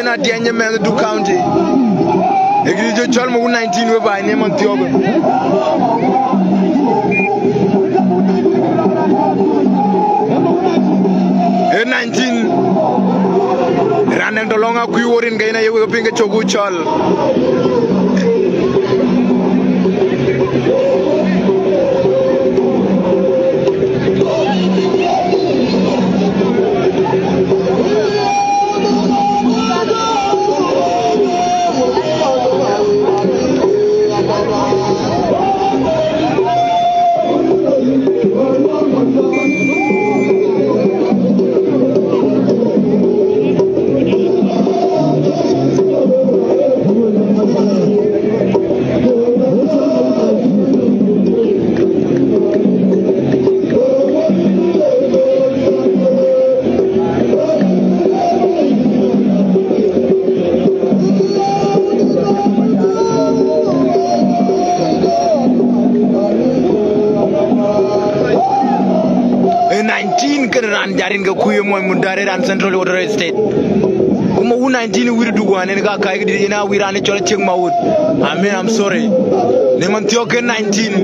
kena dianye men du county egri jo chol mo 19 we bay ne man tiogo 19 raneng dolonga kui worin gaina yewe pinga chogu chol jarin ga kuye moy mun dare ran central water state kuma 19 wiri dugwane ga kai gidi ina wirane chol chek mawut amen I'm sorry ne man tiyo ke 19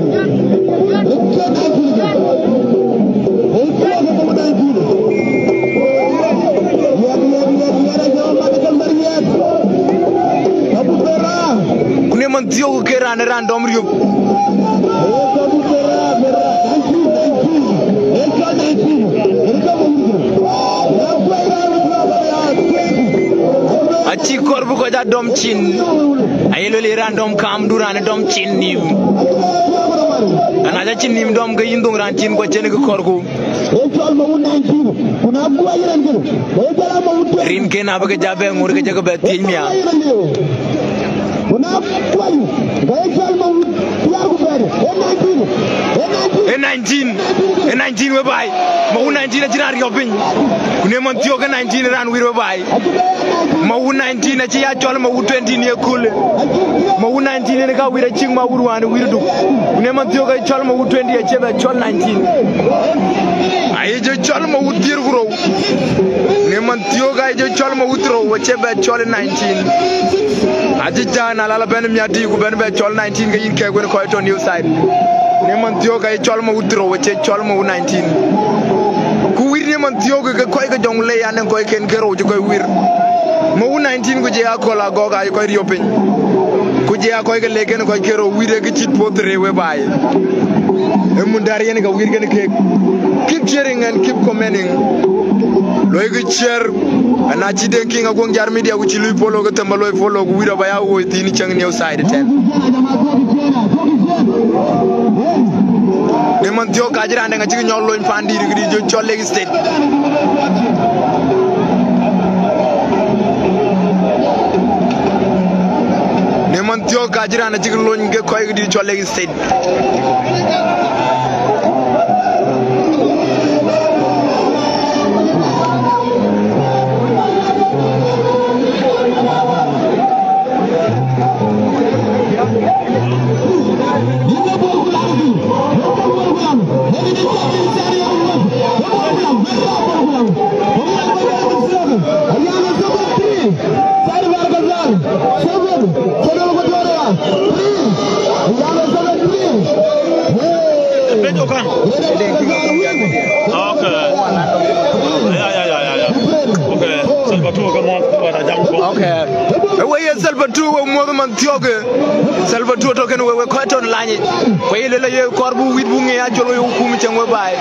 kune man tiyo ke ran dom ryub achi korbu ko ja dom chin ayelo le ran dom kam durane dom chin nim ana ja chin nim dom ga yindung ran chin ko chen ko korgu rin ke na ba ga jabe ngur ga jaga ba tinya e 19 we bay ma 19 jinar yobin kune man tiyo ga 19 ran wir we bay ma 19 ci ya chol ma 20 ne kul ma 19 ne ka wir ci ma wur wan wir du kune man tiyo ga chol ma 20 e chebe chol 19 ay je chol ma dir gro ne man tiyo ga je chol ma wutro we chebe chol 19 aji jana la ben mi ati ku ben be chol 19 ga yin ke go ko to new side ne man tiyo ga chol ma wutro we che chol ma 19 ku wir ne man tiyo ga ko ga jong le ya ne ko ken gero ji ko wir ma 19 ku je akola goga ko riopin ku je ko ga le ken ko gero wir ga ci potre we baye e mun dar yen ga wir ga ke keep sharing and keep commenting loy ga cher ana ci de kinga go njar media ku ci luy polo ga tamba loy polo ku wira ba ya wo tini chang new side ten ne man tiyo ka jira nga ci ñol loñ fandiri gi jo cholle gi state ne man tiyo ka jira na ci loñ ge koy gi cholle gi state Salvatore to ken we ko ton lañi ko yele la ye korbu wit bu ngi ya jolo yu kum ci ngwe bay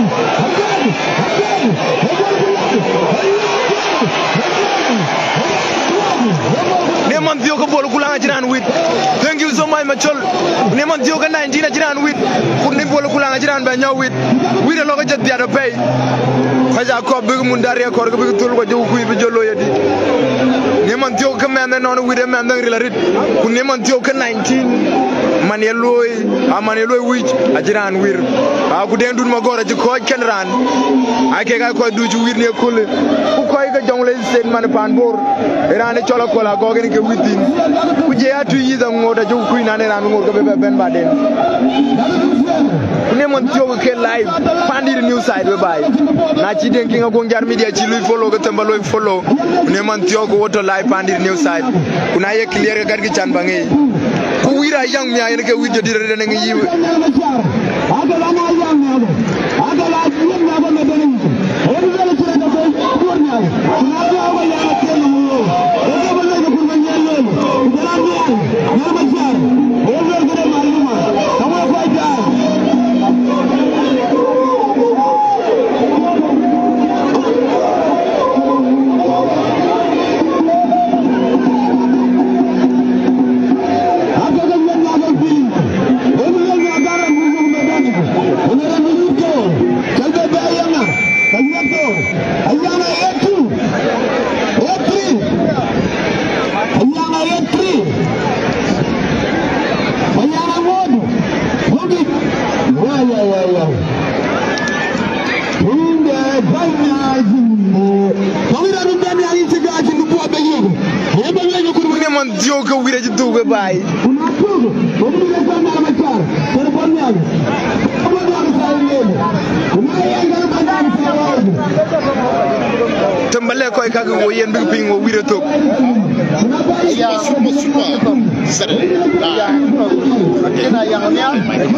ne man dio ko bolu kulanga jiran wit thank you so much machol ne man dio ko 19 jiran wit pour ne bolu kulanga jiran ba ñaw wit wit lo ko jot dia do pay faja ko be mun dar ya ko be tul ko jow kuy be jolo yedi ne man dio ko men non wit men ngi la rit pour ne man dio ko 19 maneloi wich ajiran wir ku den dun magora ji ko kenran ake ga ko du ju wir ne kul ku koy ga jongle sen man pan bor irane chola kola gogen ke witin ku je atu yi da ngoda ju ku ina ne ran ngor ga be ben ba den ne mon tio ke live pandir new side we bay na ci den ki nga go njar media ci luy follow ga tamba loy follow ne man tio ko woto live pandir new side kuna ye clear ga gi chan bangi ku wira yang mi ay ne ke widio dire ne ngi yiwe Dio ko wira ci duga bay tambale koy kaga wo yen bi ping wo wira tok ya super sare ya akena yang nya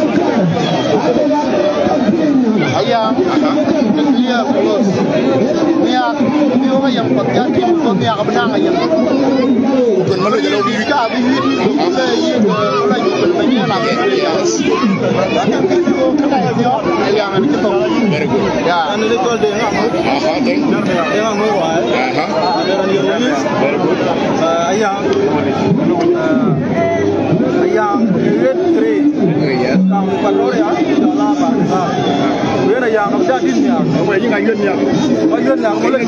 aya dia plus dia dia yang pakai itu dia kebenang yang bukan malu jadi lebih kita habis ini kita lagi banyak lagi bahkan itu kita yang ini kita very good ya anu itu dia dia mau very good ayam electric ya kamu kalau ya dalam bahasa dia yang ada di sini apa yang ayam yang mulai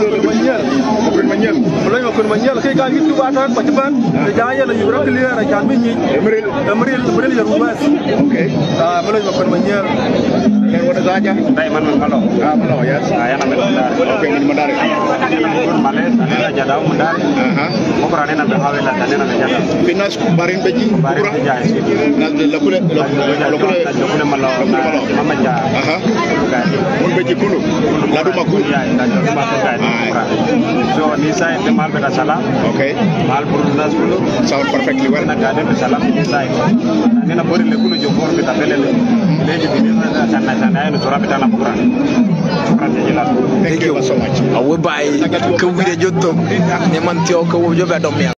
makan banyak kayak kan itu bahasa Jepang jaya lagi berapa clear kan ini Emeril ya ruas oke mulai makan banyak yang mana saja mana kalau ya saya namanya oke ini mandari Malaysia ada jadau mandari ukurannya nanti hasil nanti jadau finas barin beji nanti lakule malau mama jah mun beji kulu ladu makul so nisa itu mal beda salam okay mal berulas kulu sound perfectly well na garden salam nisa ini na bori lekulu jokor kita belele leji bini sana itu surah kita laporan thank you so much awe bay ko wire jotto ne man tio ko wo jobe dom